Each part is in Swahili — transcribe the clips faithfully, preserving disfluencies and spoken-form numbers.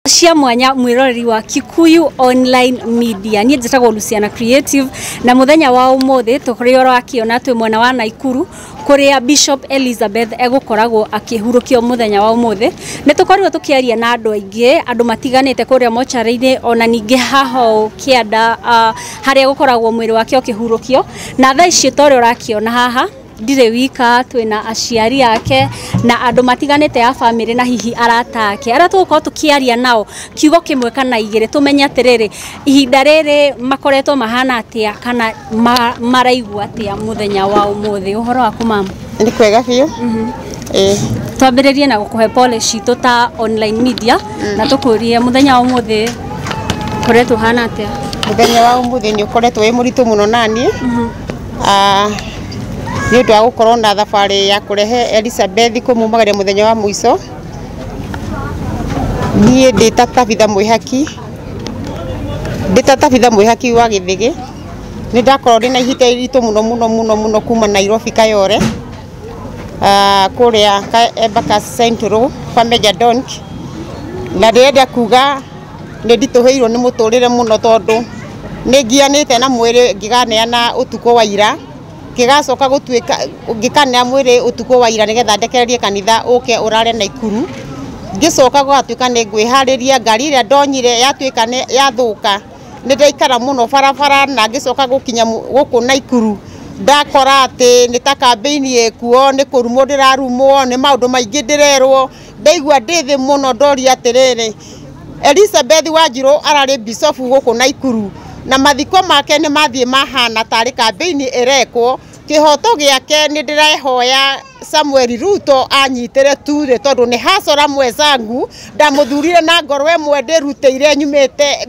Cia mwanya mwiroreri wa Kikuyu Online Media ni njitagwo Luciana Creative na muthenya wa umuthi tukuriora akiona twe mwana wa Naikuru kuria Bishop Elizabeth egukoragwo akihurukio muthenya wa umuthi ni tukorirwo tukiaria na andu aingi andu matiganite kuria mochari-ini ona ningi haho kianda uh, haria gukoragwo mwiri wake ukihurukio na thaa ici tore urakiona haha ndire wika twina aciari yake na andu matiganite ya family na hihi arata ake ara tuko tukiaria nao kiugo kimwe kana igire tumenya atiriri ihinda riri makoretwo mahana atia kana ma, maraigua atia muthenya wa umuthi uhoro waku mama ni kwega biu mhm eh twambiririe na gukuhe pole citu ta Online Media mm. na tukurie muthenya wa umuthi koretwo hana atia muthenya wa umuthi ni ukoretwo wi muritu muno nani mhm ah ni ndu agukorwo na thabari ya kurehe Elizabeth kumumagaria muthenya wa muico ni ndita tabitha mwihaki ndita tabitha mwihaki wa githigi ni ndakorwo ndina ihita iritu muno muno muno muno kuma Nairobi Kayore ah kuria Embakasi Central kwa Meja Donk na ndenda kuga ni ndituheirwo ni muturire muno tondu ni ngianite na mwiri ngiganeana utuko wa ira kigacoka gutwika ngikana mwiri utuko wa ira nigetha ndekererie kanitha uke urare Naikuru ngicoka gwatwika ni ngwihariria ngari ria ndonyire yatwika ni yathuka ni ndaikara muno barabara na ngicoka gukinya guku Naikuru ndakora ati ni ta campaign ekuo ni kurumo ndirarumo ni maundu maingi ndirerwo ndaigua ndithi muno ndori atiriri Elizabeth Wanjiru arari bishop guku Naikuru na mathiko make ni mathie mahana tari campaign irekwo kihoto giake ni ndirahoya Samuel Ruto anyitire ture tondu ni hasora mwezangu ndamuthurire na ngoro emwe ndirutire nyumite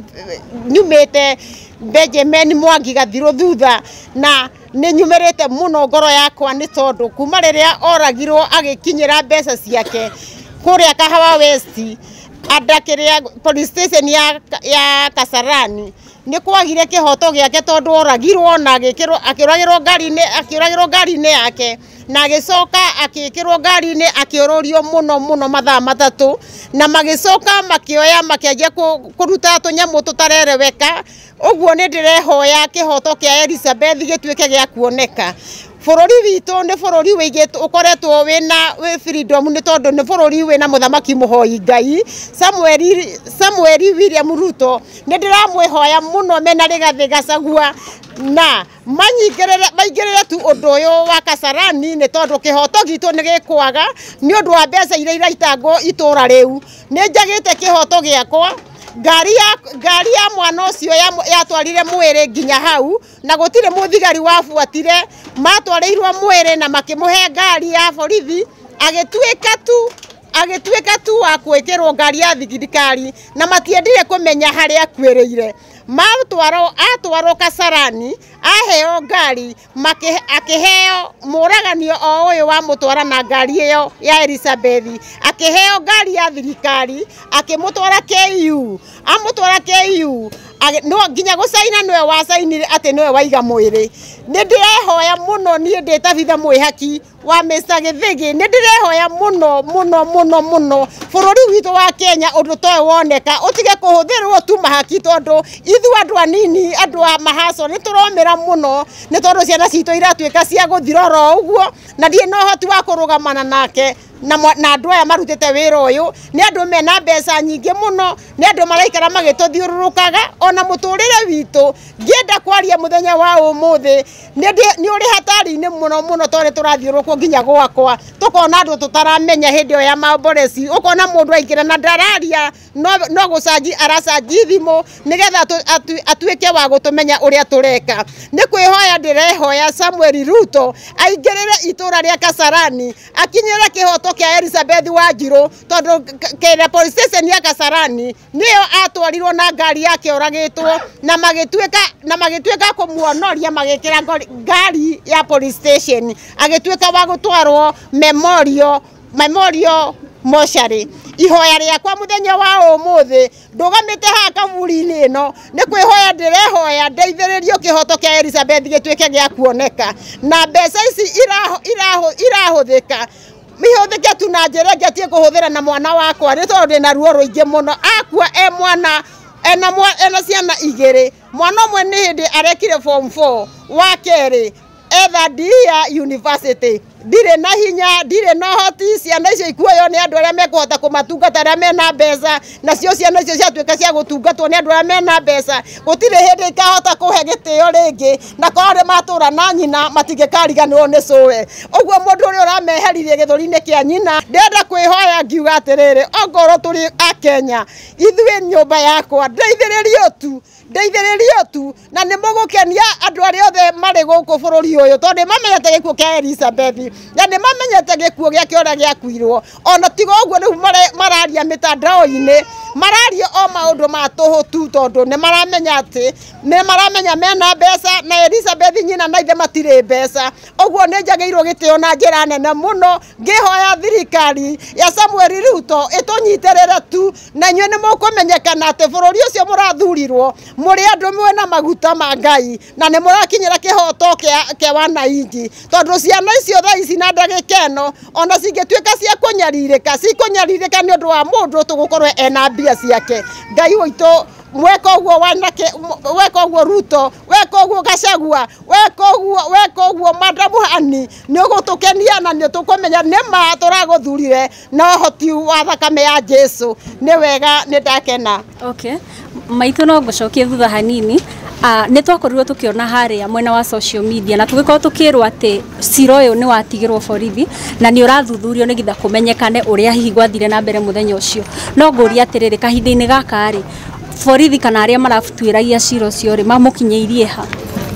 nyumite Benjamin Mwangi gathiro thutha na ni nyumerete muno ngoro yakwa ni tondu kuma riria oragirwo agikinyira mbeca ciake kuria Kahawa West adakiria police station ya ya Kasarani ni kwagire kihoto giake tondu oragirwo na agikirwo akiragirwo ngari-ini akiragirwo ngari-ini yake na agicoka akikirwo ngari-ini akiororio muno muno mathaa matatu na magicoka makioya makianjia kuruta tunyamu tutarereweka uguo ni ndirehoya kihoto kia Elizabeth gitwike gia kuoneka bururi witu ni bururi wigite ukoretwo wina wi freedom ni tondu ni bururi wina muthamaki muhoi Ngai Samuel Samuel William Ruto ni ndiramwihoya muno mena Rigathi Gachagua na manyigirire maigirire tu undu uyu wa Kasarani ni tondu kihoto gitu ni gikwaga ni undu wa mbeca ira iraitangwo itura riu ni njagite kihoto giakwa ngari ya ngari ya mwana ucio yatwarire mwiri nginya hau na gutire muthigari wafuatire matwarirwo mwiri na makimuhe ngari ya borithi agitwika tu agitwika tu wa kwikirwo ngari ya thirikari na matiendire kumenya haria kwirire matwaro atwaro Kasarani aheo ngari make akiheo muraganio o uyu wa mutwara na ngari iyo ya Elizabeth akiheo ngari ya thirikari akimutwara K U amutwara K U no nginya gucaina niwe wacainire ati niwe waiga mwiri ni ndirehoya muno ni nditabitha mwihaki wa Mister Githigi ni ndirehoya muno muno muno muno bururi witu wa Kenya undu toy woneka utige kuhuthirwo tu mahaki tondu ithu andu anini andu a mahaso ni turomera muno ni tondu ciana citu iratwika cia guthiroro uguo na ndie no hoti wa kurugamana nake na na andu aya marutite wira uyu ni andu mena mbeca nyingi muno ni andu maraikara magituthiururukaga ona muturire witu ngienda kwaria muthenya wa umuthi ni ni uri hatari-ini muno muno tondu turathiurukwo nginya gwakwa tukona andu tutaramenya hindi yo ya maboresi ukona mundu aingira na ndararia no no gucanji aracanji thimu nigetha atwike wa gutumenya uria tureka ni kwihoya ndirehoya Samuel Ruto aingirire itura ria Kasarani akinyire kihoto kia Elizabeth Wanjiru tondu kene police station ya Kasarani niyo atwarirwo na ngari yake oragitwo na magitwika na magitwika kumuonoria magikira ngari ya police station agitwika wa gutwarwo memorial memorial mochari ihoya riakwa muthenya wa umuthi ndugamite ha kaburi-ini ino ni kwihoya ndirehoya ndeithiririo kihoto kia Elizabeth gitwike gia kuoneka na mbeca ici iraho iraho irahuthika mihũthĩke tu na njĩra ĩngĩ atige kũhũthĩra na mwana wakwa nĩ tondũ ndĩna ruo rũingĩ mũno akua e mwana ena ena ciana igĩrĩ mwana ũmwe nĩ hĩndĩ arekire form four wa kerĩ etha ndia university ndire na hinya ndire na hoti ciana icio ikuoyo nĩ andũ arĩa mekũhota kũmatungata arĩa mena mbeca nacio ciana icio ciatuĩka cia gũtungatwo nĩ andũ arĩa mena mbeca gũtirĩ hĩndĩ ikahota kũhe gĩtĩo rĩngĩ na korwo matũra na nyina matingĩkariganĩrwo nĩ cũwe ũguo mũndũ ũrĩa ũrameheririe gĩthũri-inĩ kĩa nyina ndĩrenda kwĩhoya ngiuga atĩrĩrĩ ongorwo tũrĩ a Kenya ithuĩ nyũmba yakwa ndeithĩrĩrio tu ndeithĩrĩrio tu na nĩ mũgũkenia andũ arĩa othe marĩ gũkũ bũrũri ũyũ tondũ mamenyete gĩkuũ kĩa Elizabeth na nĩ mamenyete gĩkuũ gĩake ũrĩa gĩakuirwo ona tiga ũguo rĩu mararia mĩtandao-inĩ mararia o maũndũ ma tũhũ tu tondũ nĩ maramenya atĩ nĩ maramenya mena mbeca na Elizabeth nyina na ithe matirĩ mbeca ũguo nĩ njagĩirwo gĩtĩo na njĩra nene mũno ngĩhoya thirikari ya Samuel Ruto ĩtũnyitĩrĩre tu na inyuĩ nĩ mũkũmenyekana atĩ bũrũri ũcio mũrathurirwo mũrĩ andũ mwena maguta ma Ngai na nĩ mũrakinyĩra kĩhoto kĩa wananchi tondũ ciana icio thaa ici na ndagĩka ĩno ona cingĩtuĩka cia kũnyarirĩka cikũnyarirĩka nĩ ũndũ wa mũndũ tũgũkorwo ena mbia ciake Ngai witũ weka ũguo wanake weka ũguo Ruto weka ũguo Gachagua weka ũguo weka ũguo Madam Hani nĩ ũgũtũkenia na nĩ tũkũmenya nĩ ma tũragũthurire na ũhoti wa thakame ya Jesu nĩ wega nĩ ndakena. Okay, maitũ no ngũcokie thutha hanini. Uh, nĩ twakorirwo tũkĩona harĩa mwena wa social media na tũgĩkorwo tũkĩrwo atĩ cira ũyũ nĩ watigĩrwo borithi na nĩ ũrathuthurio nĩgetha kũmenyekane ũrĩa hihi gwathire na mbere mũthenya ũcio no ngũria atĩrĩrĩ kahinda-inĩ gaka rĩ borithi kana arĩa maratuĩragia cira ũcio rĩ mamũkinyĩirie ha?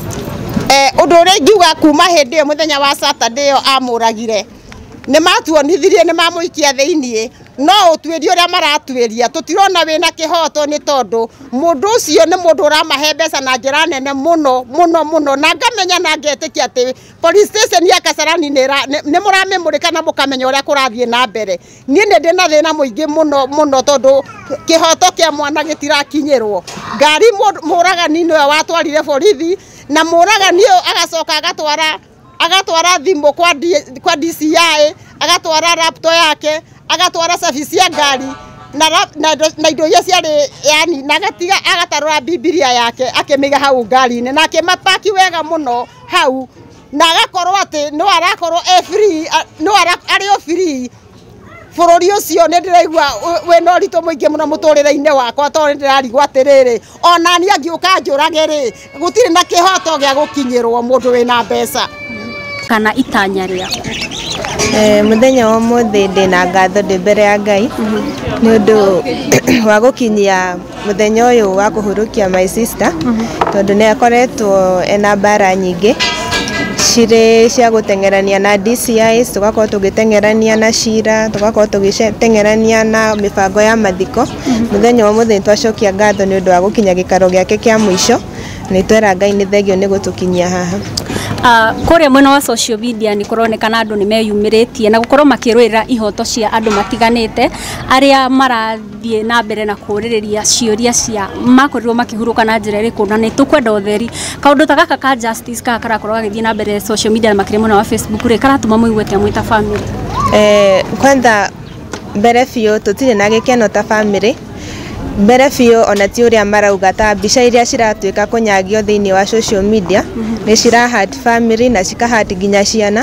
Eh, ũndũ ũrĩa ingiuga kuma hĩndĩ ĩyo mũthenya wa Saturday ĩyo amũragire nĩ matuonithirie nĩ mamũikia thĩiniĩ no ũtuĩria ũrĩa maratuĩria tũtirona wĩna kĩhoto nĩ tondũ mũndũ ũcio nĩ mũndũ ũramahe mbeca na njĩra nene mũno mũno mũno na ngamenya na ngetĩkia atĩ police station ya Kasarani nĩ mũramĩmũrĩka na mũkamenya ũrĩa kũrathiĩ na mbere niĩ nĩ ndĩ na thĩna mũingĩ mũno mũno tondũ kĩhoto kĩa mwana gĩtirakinyĩrwo ngari mũragani nĩwe watwarire borithi na mũragani ũyũ agacoka agatwara agatwara thimũ kwa kwa D C I agatwara laptop yake agatwara service ya ngari na na indo iria ciarĩ yani na gatiga agatarũra Biblia yake akĩmĩiga hau ngari-inĩ na akĩmapaki wega mũno hau na agakorwo atĩ no arakorwo e free no arĩ o free bũrũri ũcio nĩ ndĩraigua wĩna ũritũ mũingĩ mũno mũtũrĩre-inĩ wakwa tondũ ndĩrarigwo atĩrĩrĩ ona niĩ angĩũka njũrage rĩ gũtirĩ na kĩhoto gĩa gũkinyĩrwo mũndũ wĩna mbeca kana itanya rĩakwa. Eh, muthenya wa mũthĩ ndĩna ngatho ndĩ mbere ya Ngai nĩ ũndũ wa gũkinyia muthenya ũyũ wa kũhurũkia my sister tondũ nĩ akoretwo ena mbara nyingĩ cirĩ cia gũtengerania na D C Is tugakorwo tũgĩtengerania na cira tugakorwo tũgĩtengerania na mĩbango ya mathiko muthenya wa mũthĩ twacokia ngatho nĩ ũndũ wa gũkinya gĩkaro gĩake kĩa mũico nĩ twera Ngai nĩ thengio nĩ gũtũkinyia haha. Uh, kũrĩa mwena wa social media nĩ kũronekana andũ nĩ meyumĩrĩtie na gũkorwo makĩrũĩrĩra ihoto cia andũ matiganĩte arĩa marathiĩ na mbere na kũrĩrĩria ciũria cia makorirwo makĩhurũka na njĩra ĩrĩkũ na nĩ tũkwenda ũtheri kaũndũ ta gaka ka justice kaka karakorwo gagĩthiĩ na mbere social media na makĩria mwena wa Facebook rĩ karatũma mũigue ta mwĩta family. Eh, kwanza mbere biũ tũtirĩ na gĩkeno ta family mbere biũ ona ti ũrĩa marauga ta mbica iria ciratuĩka kũnyagio thĩinĩ wa social media nĩ cirahat family na cikahat nginya ciana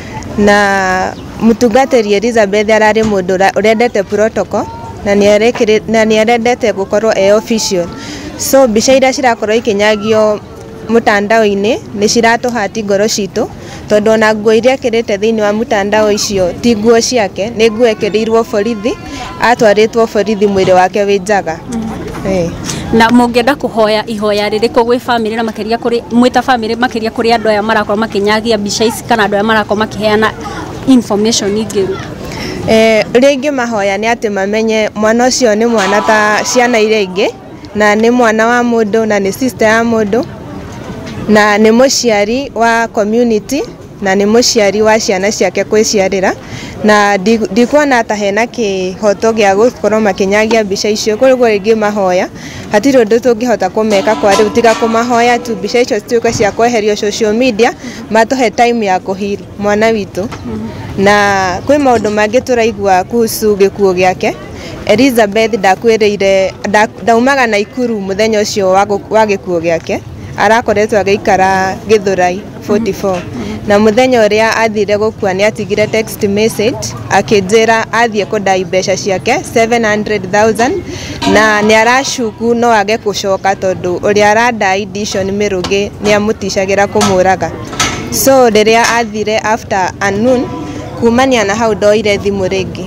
na mũtungatĩri Elizabeth ararĩ mũndũ ũrendete protocol na nĩ arendete gũkorwo e official so mbica iria cirakorwo ikinyagio mũtandao-inĩ nĩ ciratũhati ngoro citũ tondũ ona nguo iria ekĩrĩte thĩinĩ wa mũtandao icio ti nguo ciake nĩ nguo ekĩrĩirwo borithi atwarĩtwo borithi mwĩrĩ wake wĩ njaga. Eh. Na mũngĩenda kũhoya ihoya rĩrĩkũ gwĩ family na makĩria kũrĩ mwĩta family makĩria kũrĩ andũ aya marakorwo makĩnyagia mbica ici kana andũ aya marakorwo makĩheana information ngĩru? Eh, ũrĩa ingĩmahoya nĩ atĩ mamenye mwana ũcio nĩ mwana ta ciana iria ingĩ na nĩ mwana wa mũndũ na nĩ sister ya mũndũ na nĩ mũciari wa community na nĩ mũciari wa ciana ciake kwĩciarĩra, na ndikuona ta hena kĩhoto gĩa gũkorwo makĩnyagia mbica icio. Koguo rĩngĩ mahoya hatirĩ ũndũ tũngĩhota kũmeka kwa rĩu tiga kũmahoya tu mbica icio cituĩke cia kweherio social media, matũhe time ya kũheal mwana witũ. Na kwĩ maũndũ mangĩ tũraigua kuhusu gĩkuũ gĩake. Elizabeth ndakwĩrĩire ndaumaga Naikuru mũthenya ũcio wa gĩkuũ gĩake, arakoretwo agĩikara Gĩthũrai forty-four, na mũthenya ũrĩa athire gũkua nĩ atigire text message akĩnjĩra athiĩ kũndai mbeca ciake seven hundred thousand, na nĩ aracuku no age gũcoka tondũ ũrĩa arandai Dishon Mĩrũngĩ nĩ amũticagĩra kũmũraga. So rĩrĩa athire after a noon, kumania na hau ndoire thimũ rĩngĩ.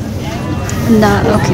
Na okay.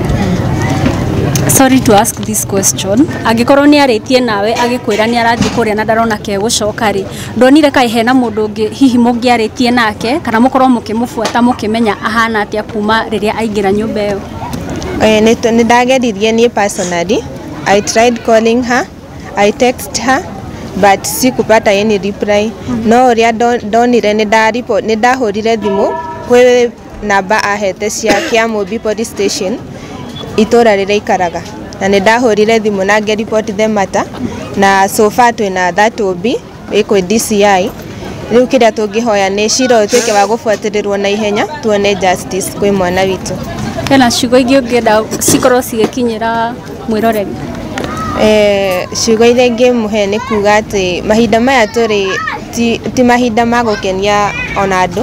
Sorry to ask this question. Agikorwo ni aretie nawe agikwira ni arathi kuria na ndarona ke gucoka ri. Ndonire kai hena mundu ungi hihi mungiaretie nake kana mukorwo mukimufuata mukimenya ahana atia kuma riria aingira nyumba iyo. Eh ni ndageririe ni personally. I tried calling her, I text her, but sikupata any reply. Mm -hmm. No uria ndonire ni nda report ni ndahurire thimu kwe namba ahete cia Kiambu police station itora rĩrĩa ikaraga, na nĩ ndahũrire thimũ na nge report the matter, na so far twina that will be iko D C I. Rĩu kĩrĩa tũngĩhoya nĩ cira ũtuĩke wa gũbuatĩrĩrwo na ihenya tuone justice kwĩ mwana witũ. Hena ciugo ingĩ ũngĩenda cikorwo cigĩkinyĩra mwĩroreri? Eh, ciugo iria ingĩmũhe nĩ kuuga atĩ mahinda maya tũrĩ ti, ti mahinda ma gũkenia ona andũ.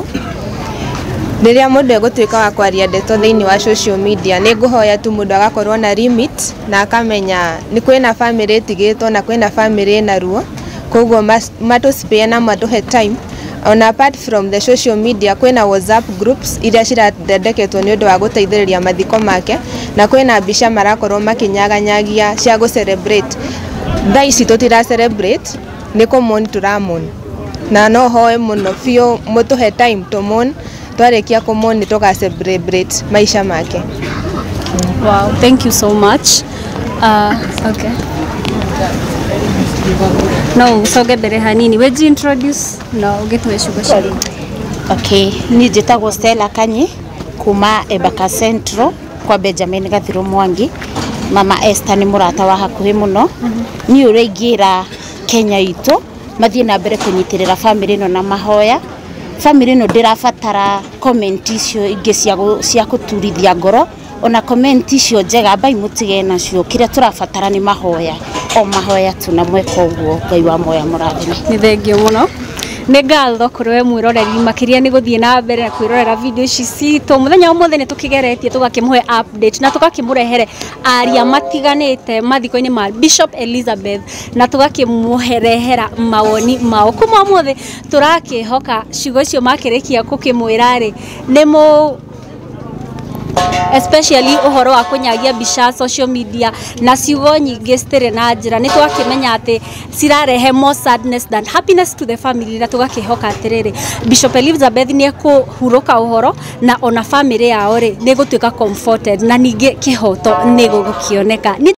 Rĩrĩa mũndũ egũtuĩka wa kwaria ndeto thĩinĩ wa social media, nĩ ngũhoya tu mũndũ agakorwo na limit na akamenya nĩ kwĩna family ĩtigĩtwo na kwĩna family ĩna ruo, koguo matũspare na matũhe time. On apart from the social media, kwĩna WhatsApp groups iria cirathondeketwo nĩ ũndũ wa gũteithĩrĩria mathiko make, na kwĩna mbica marakorwo makinyaganyagia cia gũ celebrate. Thaa ici tũtira celebrate, nĩ kũmoni tũramoni, na no hoe mũno biũ mũtũhe time tũmoni twarekia kũmoni tũga celebrate maisha make. Wow, thank you so much. Uh, okay. No, soge mbere hanini. Would you introduce? No, ũgĩtũhe ciugo ciaku. Okay, ni njĩtagwo Stella Kanyi kuma Embaka Central kwa Benjamin Gathiro Mwangi. Mama Esther ni mũrata wa hakuhĩ mũno. Ni ũrĩa ingĩra Kenya itũ mathiĩ na mbere kũnyitĩrĩra family ĩno na mahoya. Family ĩno ndĩrabatara comment icio ingĩ cia cia kũturithia ngoro, ona comment icio njega bai mutige nacio. Kĩrĩa tũrabatara ni mahoya, o mahoya tuna mweka ũguo. Ngai wa moya mũrathime. Nĩ thengio mũno. Nĩ ngatho kũrĩ we mwĩroreri makĩria nĩ gũthiĩ na mbere kwĩrorera video ici citũ. Mũthenya ũmũthĩ nĩ tũkĩgeretie tũgakĩmũhe update na tũgakĩmũrehere aria matiganĩte mathiko-inĩ ma Bishop Elizabeth, na tũgakĩmũherehera mawoni mao. Kuma ũmũthĩ tũrakĩhoka ciugo icio makĩrĩkia gũkĩmwĩra rĩ nĩ mũ especially uhoro wa kunyagia mbica social media na ciugo nyingĩ citirĩ na njĩra, nĩ twakĩmenya atĩ cirarehe more sadness than happiness to the family, na tũgakĩhoka atĩrĩrĩ Bishop Elizabeth nĩ ekũhurũka ũhoro na ona family yao rĩ nĩ gũtuĩka comforted, na ningĩ kĩhoto nĩ gũgũkĩoneka.